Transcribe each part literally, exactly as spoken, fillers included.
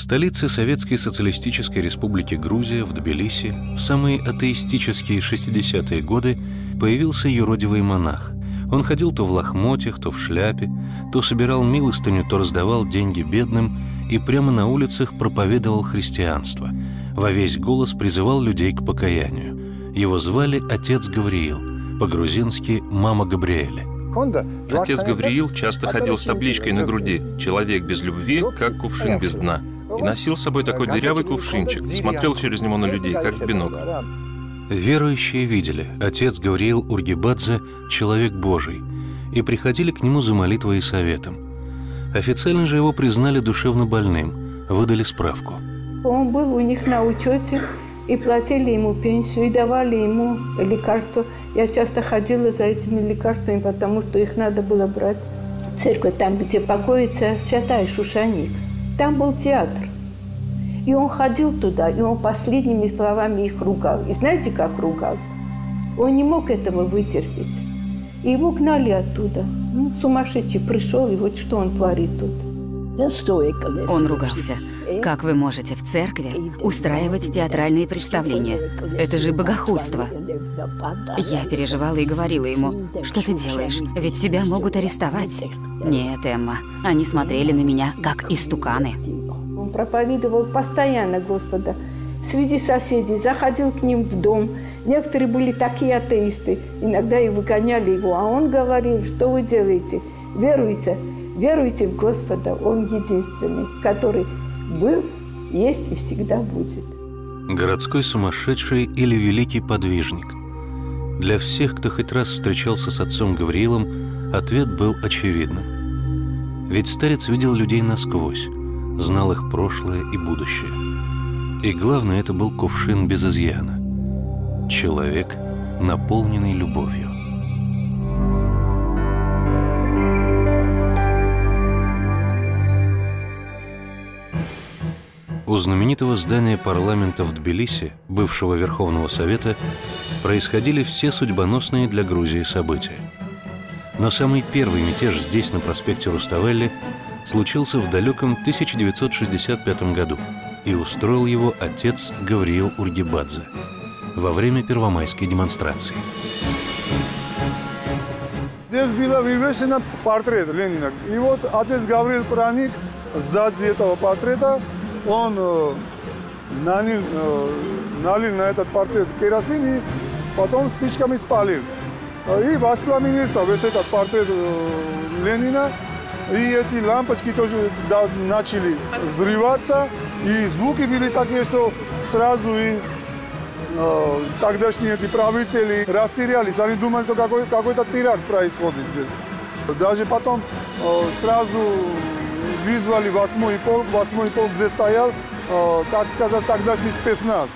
столице Советской Социалистической Республики Грузия, в Тбилиси, в самые атеистические шестидесятые годы появился юродивый монах. Он ходил то в лохмотьях, то в шляпе, то собирал милостыню, то раздавал деньги бедным и прямо на улицах проповедовал христианство. Во весь голос призывал людей к покаянию. Его звали Отец Гавриил, по-грузински «Мама Габриэля». Отец Гавриил часто ходил с табличкой на груди «Человек без любви, как кувшин без дна». И носил с собой такой дырявый кувшинчик, смотрел через него на людей, как в бинокль. Верующие видели, отец Гавриил Ургибадзе – человек Божий, и приходили к нему за молитвой и советом. Официально же его признали душевно больным, выдали справку. Он был у них на учете, и платили ему пенсию, и давали ему лекарства. Я часто ходила за этими лекарствами, потому что их надо было брать. Церковь, там, где покоится святая Шушаник, там был театр. И он ходил туда, и он последними словами их ругал. И знаете, как ругал? Он не мог этого вытерпеть. И его гнали оттуда. Ну, сумасшедший пришел, и вот что он творит тут. Он ругался. Как вы можете в церкви устраивать театральные представления? Это же богохульство. Я переживала и говорила ему: что ты делаешь? Ведь тебя могут арестовать. Нет, Эмма, они смотрели на меня, как истуканы. Он проповедовал постоянно Господа среди соседей, заходил к ним в дом. Некоторые были такие атеисты, иногда и выгоняли его. А он говорил: что вы делаете? Веруйте, веруйте в Господа, Он единственный, который был, есть и всегда будет. Городской сумасшедший или великий подвижник? Для всех, кто хоть раз встречался с отцом Гавриилом, ответ был очевидным. Ведь старец видел людей насквозь, знал их прошлое и будущее. И главное, это был кувшин без изъяна. Человек, наполненный любовью. У знаменитого здания парламента в Тбилиси, бывшего Верховного Совета, происходили все судьбоносные для Грузии события. Но самый первый мятеж здесь, на проспекте Руставели, случился в далеком тысяча девятьсот шестьдесят пятом году, и устроил его отец Гавриил Ургибадзе во время первомайской демонстрации. Здесь был вывешен портрет Ленина. И вот отец Гавриил проник сзади этого портрета. Он э, налил, э, налил на этот портрет керосин и потом спичками спалил. И воспламенился весь этот портрет э, Ленина. И эти лампочки тоже да, начали взрываться. И звуки были такие, что сразу и э, тогдашние эти правители растерялись. Они думали, что какой, какой-то теракт происходит здесь. Даже потом э, сразу вызвали восьмой полк. Восьмой полк здесь стоял, э, так сказать, тогдашний спецназ.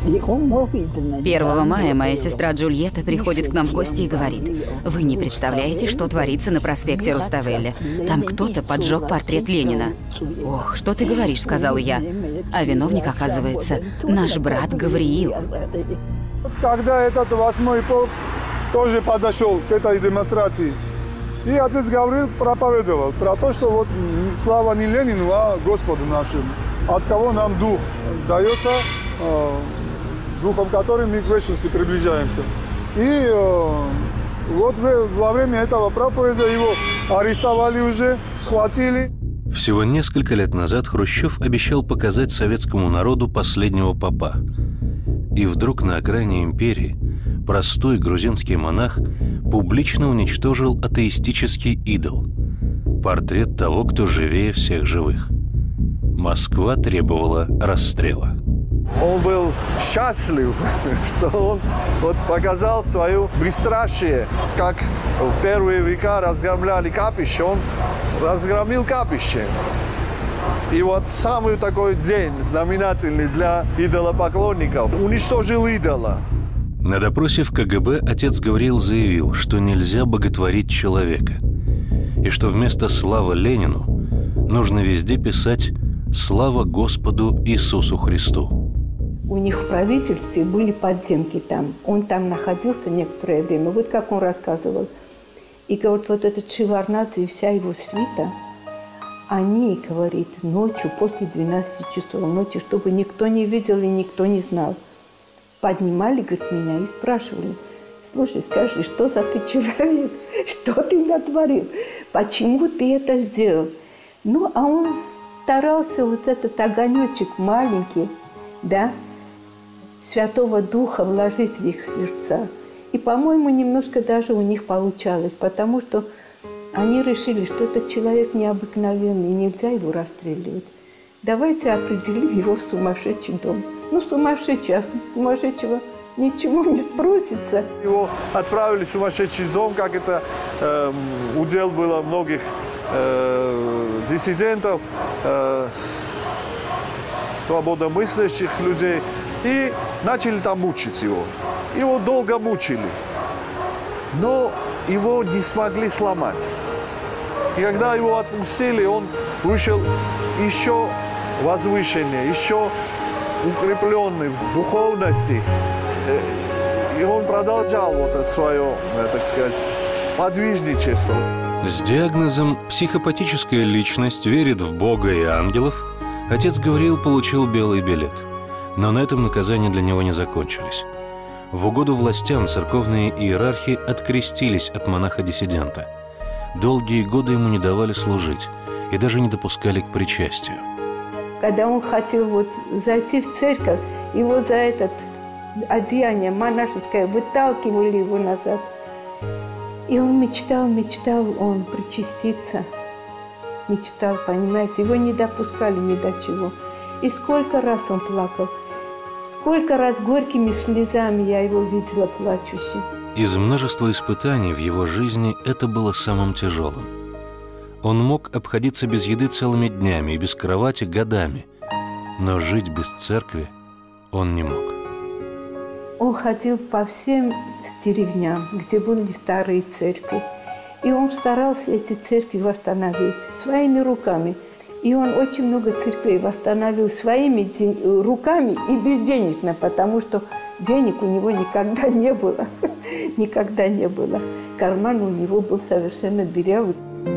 первого мая моя сестра Джульетта приходит к нам в гости и говорит: вы не представляете, что творится на проспекте Руставели. Там кто-то поджег портрет Ленина. Ох, что ты говоришь, сказала я. А виновник, оказывается, наш брат Гавриил. Когда этот восьмой полк тоже подошел к этой демонстрации, и отец Гавриил проповедовал про то, что вот слава не Ленину, а Господу нашему, от кого нам дух дается, духом которым мы к вечности приближаемся. И э, вот во время этого проповеди его арестовали уже, схватили. Всего несколько лет назад Хрущев обещал показать советскому народу последнего попа. И вдруг на окраине империи простой грузинский монах публично уничтожил атеистический идол – портрет того, кто живее всех живых. Москва требовала расстрела. Он был счастлив, что он вот показал свое бесстрашие, как в первые века разгромляли капище, он разгромил капище. И вот самый такой день знаменательный для идолопоклонников уничтожил идола. На допросе в ка гэ бэ отец Гавриил заявил, что нельзя боготворить человека, и что вместо «Слава Ленину» нужно везде писать «Слава Господу Иисусу Христу». У них в правительстве были подземки там. Он там находился некоторое время. Вот как он рассказывал. И говорит, вот этот Шеварднадзе и вся его свита, они, говорит, ночью, после двенадцати часов ночи, чтобы никто не видел и никто не знал, поднимали, говорит, меня и спрашивали: слушай, скажи, что за ты человек, что ты натворил, почему ты это сделал? Ну, а он старался вот этот огонечек маленький, да, Святого Духа вложить в их сердца. И, по-моему, немножко даже у них получалось, потому что они решили, что этот человек необыкновенный, и нельзя его расстреливать. Давайте определим его в сумасшедший дом. Ну, сумасшедший, а сумасшедшего ничего не спросится. Его отправили в сумасшедший дом, как это э, удел было многих э, диссидентов, э, свободомыслящих людей. И начали там мучить его. Его долго мучили. Но его не смогли сломать. И когда его отпустили, он вышел еще возвышеннее, еще укрепленный в духовности. И он продолжал вот это свое, так сказать, подвижничество. С диагнозом «психопатическая личность верит в Бога и ангелов» отец Гавриил получил белый билет. Но на этом наказания для него не закончились. В угоду властям церковные иерархи открестились от монаха-диссидента. Долгие годы ему не давали служить и даже не допускали к причастию. Когда он хотел вот зайти в церковь, его за это одеяние монашеское выталкивали его назад. И он мечтал, мечтал он причаститься. Мечтал, понимаете, его не допускали ни до чего. И сколько раз он плакал. Сколько раз горькими слезами я его видела плачущим. Из множества испытаний в его жизни это было самым тяжелым. Он мог обходиться без еды целыми днями и без кровати годами, но жить без церкви он не мог. Он ходил по всем деревням, где были старые церкви, и он старался эти церкви восстановить своими руками. И он очень много церквей восстановил своими руками и безденежно, потому что денег у него никогда не было. Никогда не было. Карман у него был совершенно дырявый.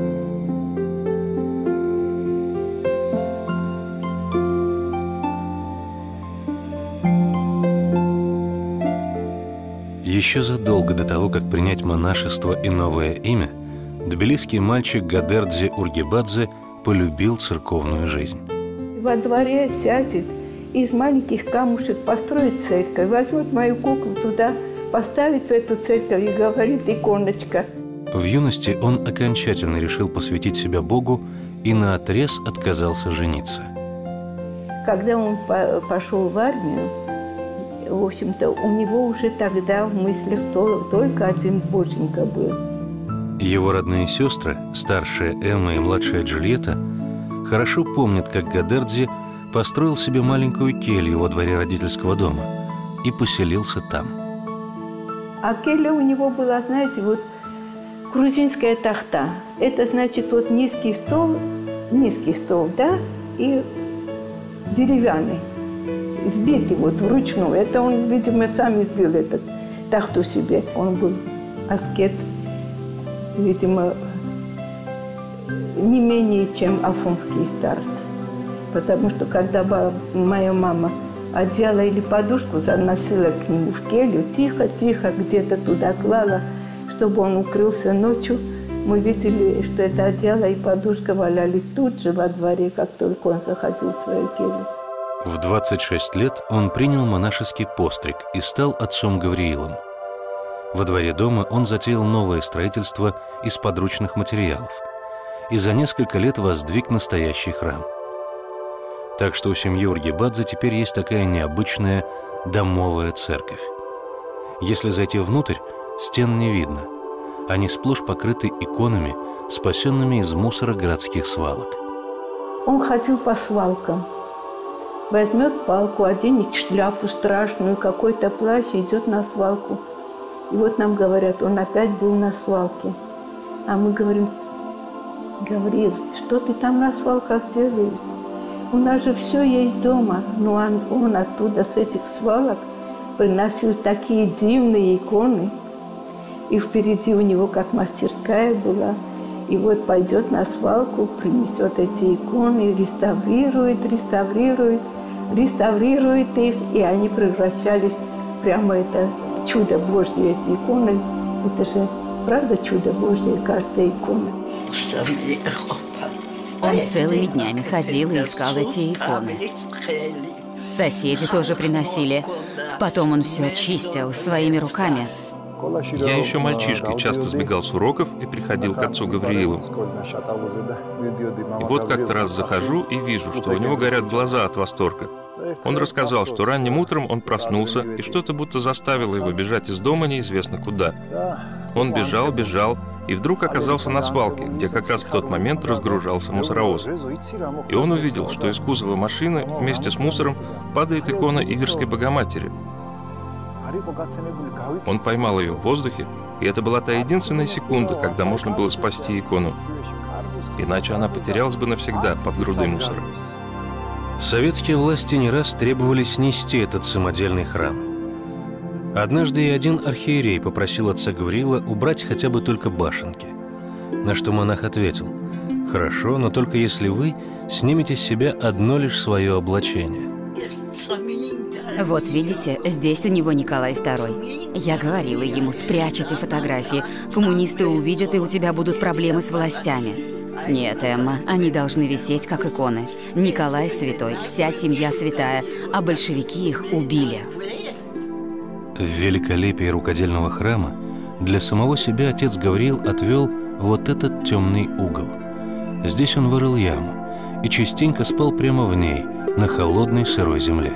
Еще задолго до того, как принять монашество и новое имя, тбилисский мальчик Гадердзе Ургебадзе полюбил церковную жизнь. Во дворе сядет, из маленьких камушек построит церковь, возьмет мою куклу туда, поставит в эту церковь и говорит: иконочка. В юности он окончательно решил посвятить себя Богу и наотрез отказался жениться. Когда он пошел в армию, в общем-то, у него уже тогда в мыслях только один боженька был. Его родные сестры, старшая Эмма и младшая Джульетта, хорошо помнят, как Гадердзе построил себе маленькую келью во дворе родительского дома и поселился там. А келья у него была, знаете, вот грузинская тахта. Это значит вот низкий стол, низкий стол, да, и деревянный, сбитый вот вручную. Это он, видимо, сам сбил этот тахту себе. Он был аскет, видимо, не менее, чем афонские старцы. Потому что когда моя мама одеяло или подушку заносила к нему в келью, тихо-тихо где-то туда клала, чтобы он укрылся ночью, мы видели, что это одеяло и подушка валялись тут же во дворе, как только он заходил в свою келью. В двадцать шесть лет он принял монашеский постриг и стал отцом Гавриилом. Во дворе дома он затеял новое строительство из подручных материалов и за несколько лет воздвиг настоящий храм. Так что у семьи Ургебадзе теперь есть такая необычная домовая церковь. Если зайти внутрь, стен не видно. Они сплошь покрыты иконами, спасенными из мусора городских свалок. Он ходил по свалкам. Возьмет палку, оденет шляпу страшную, какой-то плащ, идет на свалку. И вот нам говорят, он опять был на свалке. А мы говорим: Гавриил, что ты там на свалках делаешь? У нас же все есть дома. Но он, он оттуда, с этих свалок, приносил такие дивные иконы. И впереди у него как мастерская была. И вот пойдет на свалку, принесет эти иконы, реставрирует, реставрирует, реставрирует их, и они превращались прямо это чудо Божье, эти иконы. Это же правда чудо Божье, каждая икона. Он целыми днями ходил и искал эти иконы. Соседи тоже приносили. Потом он все чистил своими руками. Я еще мальчишкой часто сбегал с уроков и приходил к отцу Гавриилу. И вот как-то раз захожу и вижу, что у него горят глаза от восторга. Он рассказал, что ранним утром он проснулся, и что-то будто заставило его бежать из дома неизвестно куда. Он бежал, бежал, и вдруг оказался на свалке, где как раз в тот момент разгружался мусоровоз. И он увидел, что из кузова машины вместе с мусором падает икона Иверской Богоматери. Он поймал ее в воздухе, и это была та единственная секунда, когда можно было спасти икону. Иначе она потерялась бы навсегда под грудой мусора. Советские власти не раз требовали снести этот самодельный храм. Однажды и один архиерей попросил отца Гавриила убрать хотя бы только башенки. На что монах ответил: «Хорошо, но только если вы снимете с себя одно лишь свое облачение». Вот видите, здесь у него Николай Второй. Я говорила ему: спрячь эти фотографии. Коммунисты увидят, и у тебя будут проблемы с властями. Нет, Эмма, они должны висеть как иконы. Николай святой, вся семья святая, а большевики их убили. В великолепии рукодельного храма для самого себя отец Гавриил отвел вот этот темный угол. Здесь он вырыл яму и частенько спал прямо в ней, на холодной сырой земле.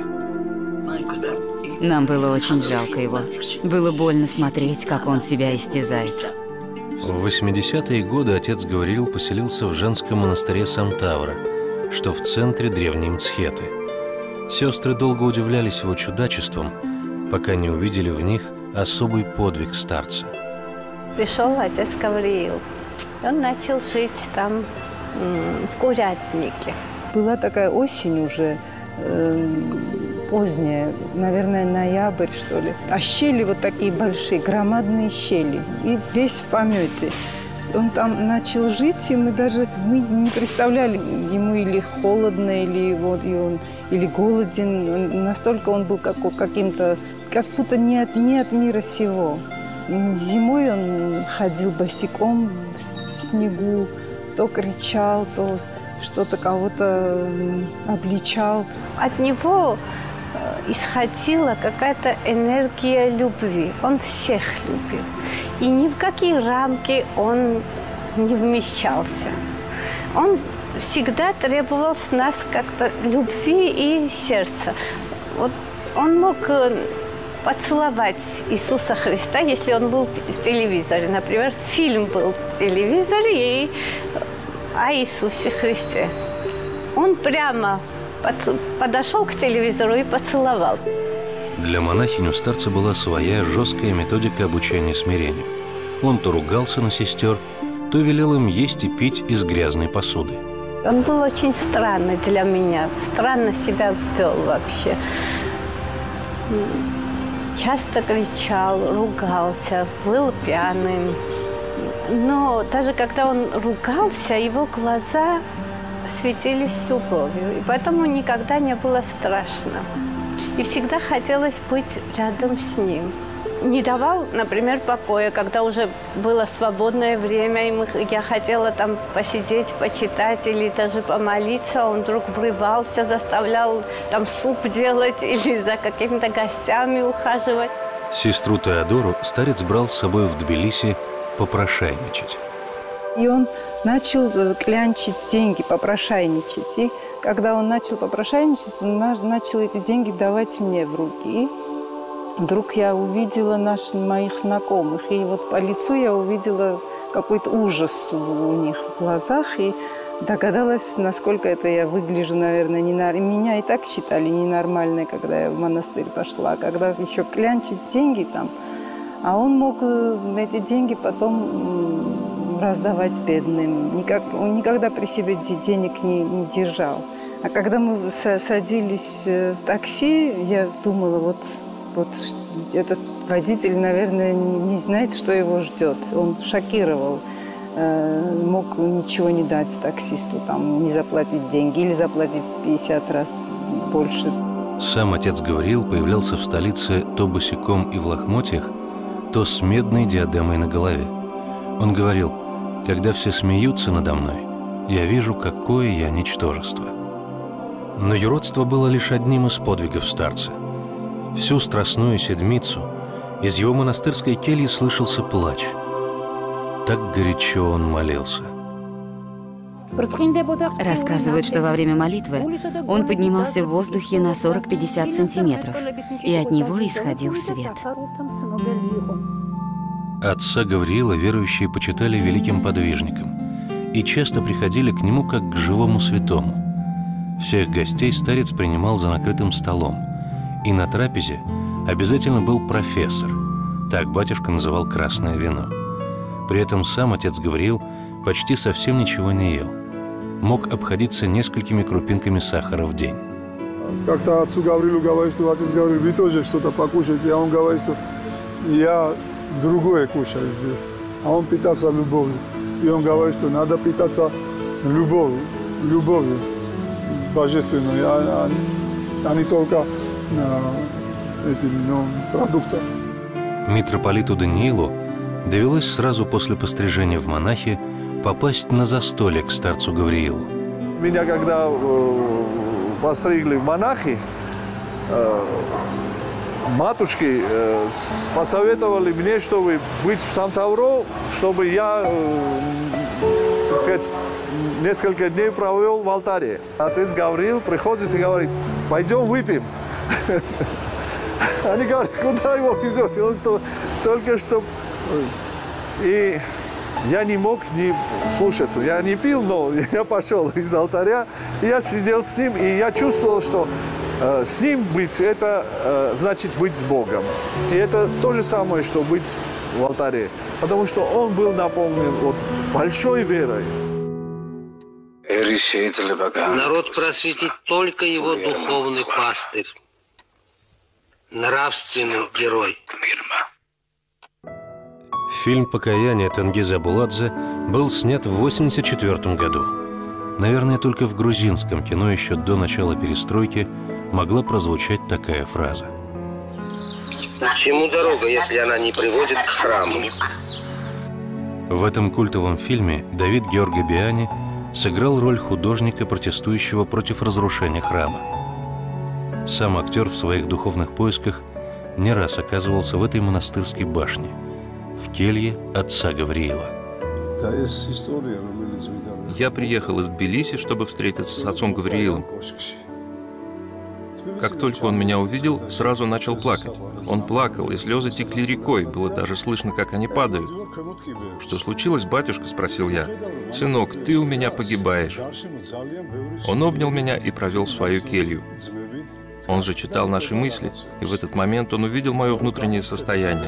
Нам было очень жалко его. Было больно смотреть, как он себя истязает. В восьмидесятые годы отец Гавриил поселился в женском монастыре Сантавра, что в центре древней Мцхеты. Сестры долго удивлялись его чудачеством, пока не увидели в них особый подвиг старца. Пришел отец Гавриил. Он начал жить там, в курятнике. Была такая осень уже, э, поздняя, наверное, ноябрь, что ли. А щели вот такие большие, громадные щели. И весь в помете. Он там начал жить, и мы даже мы не представляли, ему или холодно, или, вот, и он, или голоден. Настолько он был как, каким-то, как будто не от, не от мира сего. Зимой он ходил босиком в, в снегу, то кричал, то что-то кого-то обличал. От него исходила какая-то энергия любви. Он всех любил. И ни в какие рамки он не вмещался. Он всегда требовал с нас как-то любви и сердца. Вот он мог поцеловать Иисуса Христа, если он был в телевизоре. Например, фильм был в телевизоре и о Иисусе Христе. Он прямо подошел к телевизору и поцеловал. Для монахинь у старца была своя жесткая методика обучения смирению. Он то ругался на сестер, то велел им есть и пить из грязной посуды. Он был очень странный для меня, странно себя вел вообще. Часто кричал, ругался, был пьяным. Но даже когда он ругался, его глаза светились любовью, и поэтому никогда не было страшно. И всегда хотелось быть рядом с ним. Не давал, например, покоя, когда уже было свободное время, и мы, я хотела там посидеть, почитать или даже помолиться, он вдруг врывался, заставлял там суп делать или за какими-то гостями ухаживать. Сестру Теодору старец брал с собой в Тбилиси попрошайничать. И он начал клянчить деньги, попрошайничать. И когда он начал попрошайничать, он начал эти деньги давать мне в руки. И вдруг я увидела наших, моих знакомых. И вот по лицу я увидела какой-то ужас у них в глазах. И догадалась, насколько это я выгляжу, наверное, ненормально. Меня и так считали ненормальной, когда я в монастырь пошла. Когда еще клянчить деньги там. А он мог эти деньги потом раздавать бедным. Никак, он никогда при себе денег не, не держал. А когда мы садились в такси, я думала, вот, вот этот водитель, наверное, не, не знает, что его ждет. Он шокировал э, мог ничего не дать таксисту, там, не заплатить деньги или заплатить пятьдесят раз больше. Сам отец Гавриил появлялся в столице то босиком и в лохмотьях, то с медной диадемой на голове. Он говорил: «Когда все смеются надо мной, я вижу, какое я ничтожество». Но юродство было лишь одним из подвигов старца. Всю страстную седмицу из его монастырской кельи слышался плач. Так горячо он молился. Рассказывают, что во время молитвы он поднимался в воздухе на сорок-пятьдесят сантиметров, и от него исходил свет. Отца Гавриила верующие почитали великим подвижником и часто приходили к нему как к живому святому. Всех гостей старец принимал за накрытым столом, и на трапезе обязательно был профессор, так батюшка называл красное вино. При этом сам отец Гавриил почти совсем ничего не ел. Мог обходиться несколькими крупинками сахара в день. Как-то отцу Гаврилу говорит, что отец Гавриил, вы тоже что-то покушаете, а он говорит, что я другое кушаю здесь, а он питается любовью. И он говорит, что надо питаться любовью, любовью божественной, а, а, а не только а, этими ну, продуктами. Митрополиту Даниилу довелось сразу после пострижения в монахи попасть на застолье к старцу Гавриилу. Меня когда э, постригли в монахи, э, матушки э, посоветовали мне, чтобы быть в Сан-Тавро, чтобы я, э, так сказать, несколько дней провел в алтаре. Отец Гавриил приходит и говорит: пойдем выпьем. Они говорят: куда его ведет? Он то, только что... И я не мог не слушаться. Я не пил, но я пошел из алтаря. И я сидел с ним, и я чувствовал, что э, с ним быть, это э, значит быть с Богом. И это то же самое, что быть в алтаре. Потому что он был наполнен вот большой верой. Народ просветит только его духовный пастырь, нравственный герой. Фильм «Покаяние» Тенгиза Абуладзе был снят в восемьдесят четвёртом году. Наверное, только в грузинском кино еще до начала перестройки могла прозвучать такая фраза. К чему дорога, если она не приводит к храму? В этом культовом фильме Давид Георгобиани сыграл роль художника, протестующего против разрушения храма. Сам актер в своих духовных поисках не раз оказывался в этой монастырской башне, в келье отца Гавриила. Я приехал из Тбилиси, чтобы встретиться с отцом Гавриилом. Как только он меня увидел, сразу начал плакать. Он плакал, и слезы текли рекой, было даже слышно, как они падают. «Что случилось, батюшка?» – спросил я. «Сынок, ты у меня погибаешь». Он обнял меня и провел в свою келью. Он же читал наши мысли, и в этот момент он увидел мое внутреннее состояние.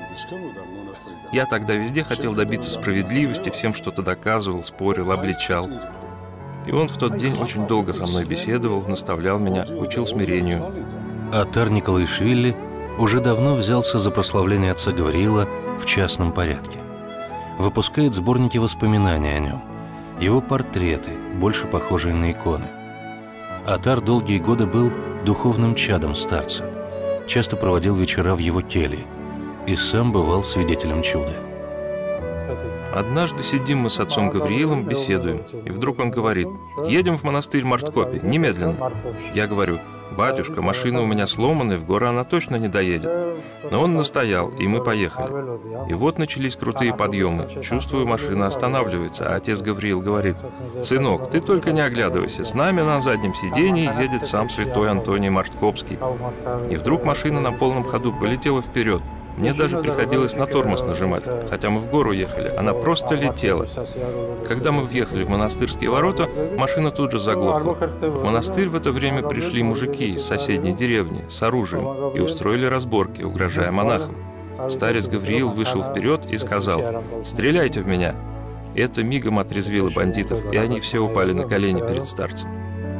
Я тогда везде хотел добиться справедливости, всем что-то доказывал, спорил, обличал. И он в тот день очень долго со мной беседовал, наставлял меня, учил смирению. Атар Николаишвили уже давно взялся за прославление отца Гавриила в частном порядке. Выпускает сборники воспоминаний о нем, его портреты, больше похожие на иконы. Атар долгие годы был духовным чадом старца, часто проводил вечера в его келье и сам бывал свидетелем чуда. Однажды сидим мы с отцом Гавриилом, беседуем, и вдруг он говорит: «Едем в монастырь Марткопи, немедленно». Я говорю: «Батюшка, машина у меня сломанная, в горы она точно не доедет». Но он настоял, и мы поехали. И вот начались крутые подъемы. Чувствую, машина останавливается, а отец Гавриил говорит: «Сынок, ты только не оглядывайся, с нами на заднем сидении едет сам святой Антоний Марткопский». И вдруг машина на полном ходу полетела вперед. Мне даже приходилось на тормоз нажимать, хотя мы в гору ехали, она просто летела. Когда мы въехали в монастырские ворота, машина тут же заглохла. В монастырь в это время пришли мужики из соседней деревни с оружием и устроили разборки, угрожая монахам. Старец Гавриил вышел вперед и сказал: «Стреляйте в меня!» Это мигом отрезвило бандитов, и они все упали на колени перед старцем.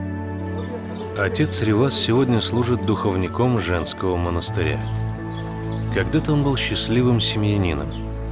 Отец Ревас сегодня служит духовником женского монастыря. Когда-то он был счастливым семьянином.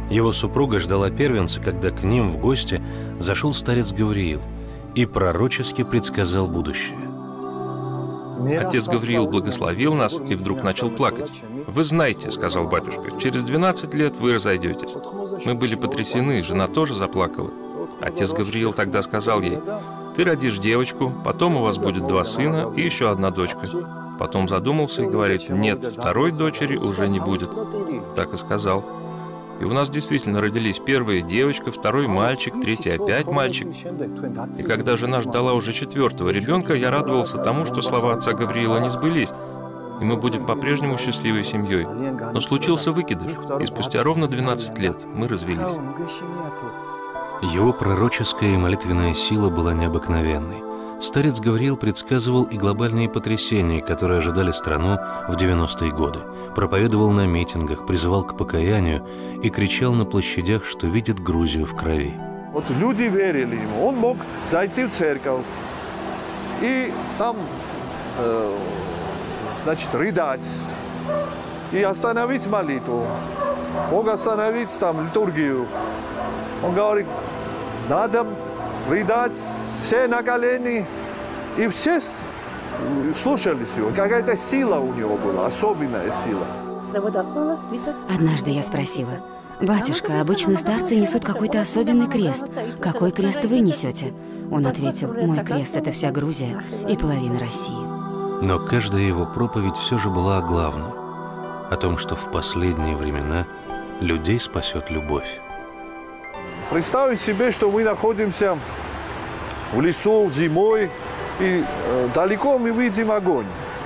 Его супруга ждала первенца, когда к ним в гости зашел старец Гавриил и пророчески предсказал будущее. Отец Гавриил благословил нас и вдруг начал плакать. «Вы знаете, — сказал батюшка, — через двенадцать лет вы разойдетесь». Мы были потрясены, жена тоже заплакала. Отец Гавриил тогда сказал ей: «Ты родишь девочку, потом у вас будет два сына и еще одна дочка». Потом задумался и говорит: «Нет, второй дочери уже не будет». Так и сказал. И у нас действительно родились первая девочка, второй мальчик, третий опять мальчик. И когда жена ждала уже четвертого ребенка, я радовался тому, что слова отца Гавриила не сбылись, и мы будем по-прежнему счастливой семьей. Но случился выкидыш, и спустя ровно двенадцать лет мы развелись. Его пророческая и молитвенная сила была необыкновенной. Старец Гавриил предсказывал и глобальные потрясения, которые ожидали страну в девяностые годы, проповедовал на митингах, призывал к покаянию и кричал на площадях, что видит Грузию в крови. Вот люди верили ему. Он мог зайти в церковь и там, э, значит, рыдать и остановить молитву. Мог остановить там литургию. Он говорит: надо рыдать, все на колени, и все слушались его. Какая-то сила у него была, особенная сила. Однажды я спросила: «Батюшка, обычно старцы несут какой-то особенный крест. Какой крест вы несете?» Он ответил: «Мой крест — это вся Грузия и половина России». Но каждая его проповедь все же была о главном, о том, что в последние времена людей спасет любовь. Представить себе, что мы находимся в лесу зимой, и э, далеко мы видим огонь.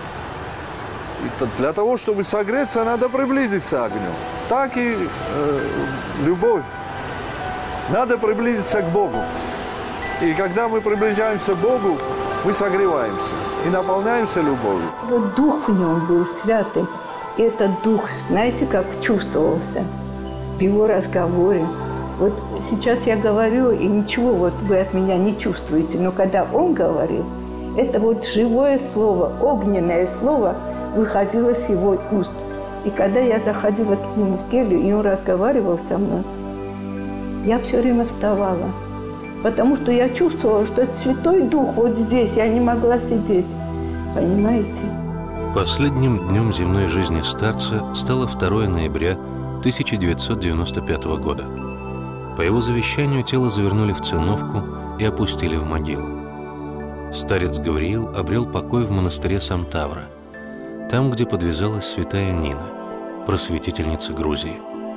И для того, чтобы согреться, надо приблизиться к огню. Так и э, любовь. Надо приблизиться к Богу. И когда мы приближаемся к Богу, мы согреваемся и наполняемся любовью. Вот дух в нем был святый. И этот дух, знаете, как чувствовался в его разговоре. Вот сейчас я говорю, и ничего вот вы от меня не чувствуете. Но когда он говорил, это вот живое слово, огненное слово выходило с его уст. И когда я заходила к нему в келью, и он разговаривал со мной, я все время вставала. Потому что я чувствовала, что это Святой Дух вот здесь, я не могла сидеть. Понимаете? Последним днем земной жизни старца стало второе ноября тысяча девятьсот девяносто пятого года. По его завещанию тело завернули в циновку и опустили в могилу. Старец Гавриил обрел покой в монастыре Самтавра, там, где подвязалась святая Нина, просветительница Грузии.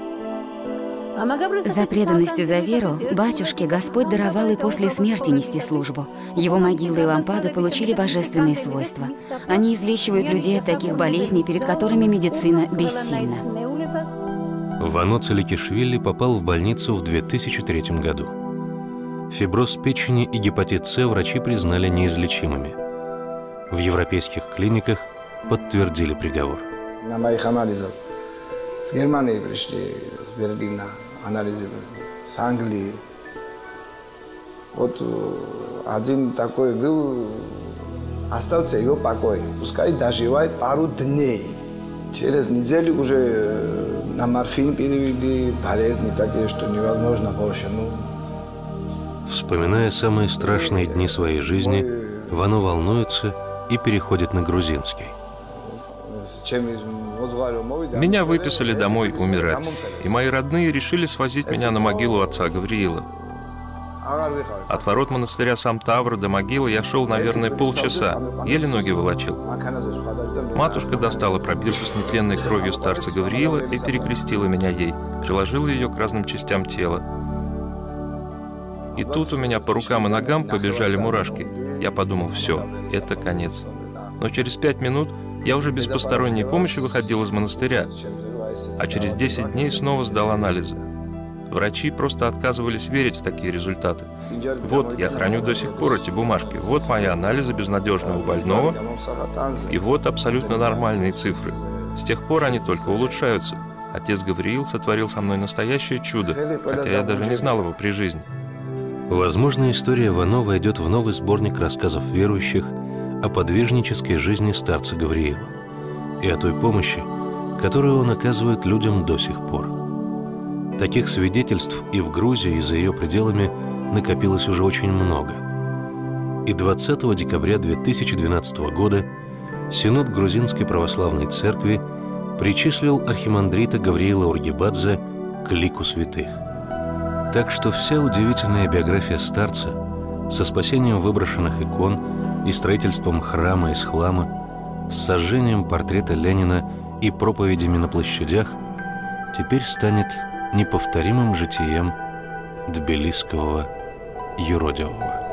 За преданность и за веру батюшке Господь даровал и после смерти нести службу. Его могилы и лампады получили божественные свойства. Они излечивают людей от таких болезней, перед которыми медицина бессильна. Вано Целикишвили попал в больницу в две тысячи третьем году. Фиброз печени и гепатит С врачи признали неизлечимыми. В европейских клиниках подтвердили приговор. На моих анализах с Германии пришли, с Берлина, анализы с Англии. Вот один такой был: оставьте его в покое, пускай доживает пару дней. Через неделю уже на морфин перевели, болезни такие, что невозможно больше. Ну. Вспоминая самые страшные дни своей жизни, Вано волнуется и переходит на грузинский. Меня выписали домой умирать, и мои родные решили свозить меня на могилу отца Гавриила. От ворот монастыря Самтавра до могилы я шел, наверное, полчаса, еле ноги волочил. Матушка достала пробирку с нетленной кровью старца Гавриила и перекрестила меня ей, приложила ее к разным частям тела. И тут у меня по рукам и ногам побежали мурашки. Я подумал: все, это конец. Но через пять минут я уже без посторонней помощи выходил из монастыря, а через десять дней снова сдал анализы. Врачи просто отказывались верить в такие результаты. Вот, я храню до сих пор эти бумажки. Вот мои анализы безнадежного больного. И вот абсолютно нормальные цифры. С тех пор они только улучшаются. Отец Гавриил сотворил со мной настоящее чудо, хотя я даже не знал его при жизни. Возможно, история Вано войдет в новый сборник рассказов верующих о подвижнической жизни старца Гавриила и о той помощи, которую он оказывает людям до сих пор. Таких свидетельств и в Грузии, и за ее пределами накопилось уже очень много. И двадцатого декабря две тысячи двенадцатого года Синод Грузинской Православной Церкви причислил архимандрита Гавриила Ургебадзе к лику святых. Так что вся удивительная биография старца со спасением выброшенных икон и строительством храма из хлама, с сожжением портрета Ленина и проповедями на площадях теперь станет неповторимым житием тбилисского юродивого.